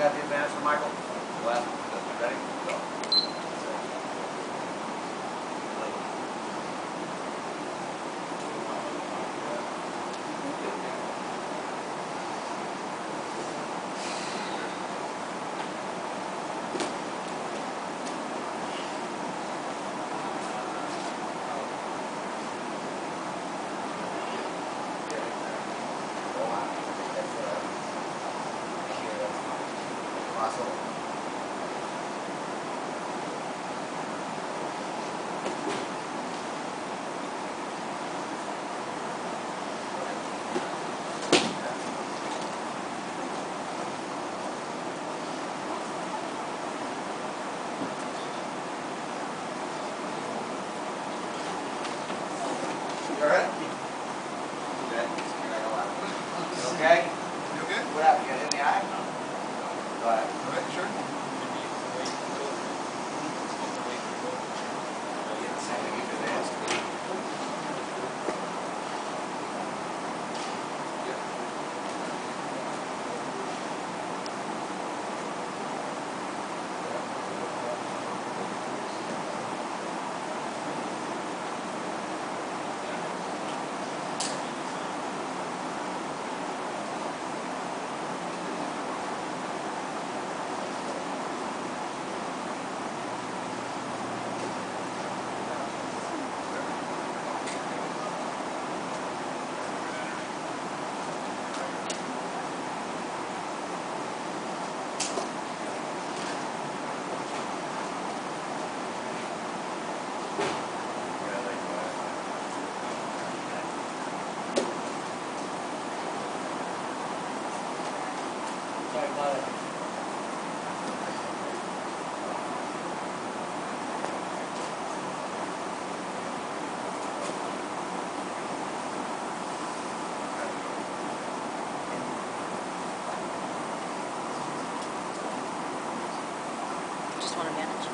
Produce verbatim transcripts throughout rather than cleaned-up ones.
got the advance for Michael? Left. Ready? Go. Awesome. You alright? Good. You okay? You okay? What happened? You got hit in the eye? Go ahead. Alright, sure. Same thing you did last week. Sorry about it. Just want to manage.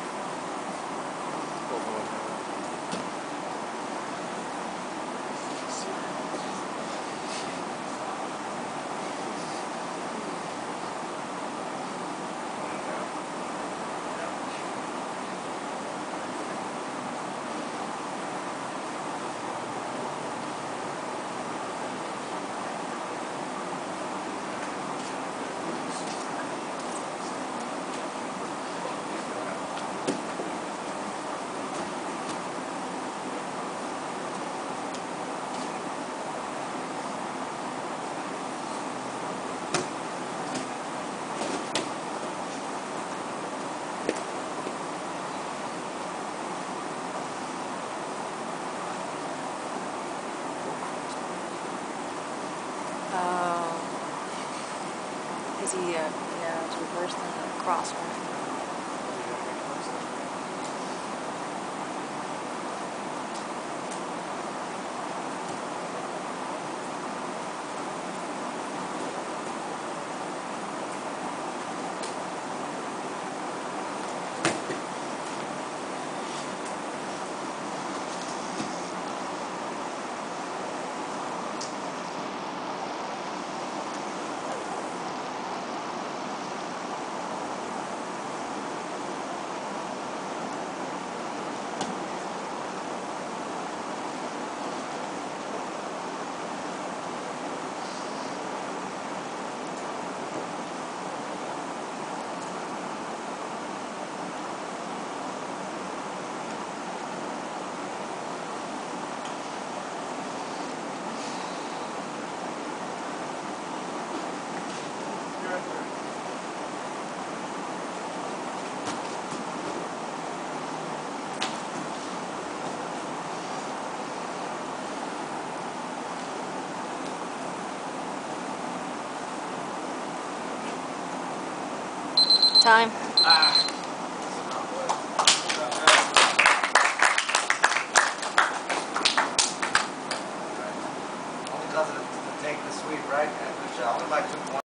Oh. Is he, uh, yeah, it's reversed in the cross one. Time. Ah. Only because of the, to take the sweep, right? Good job. I'd like to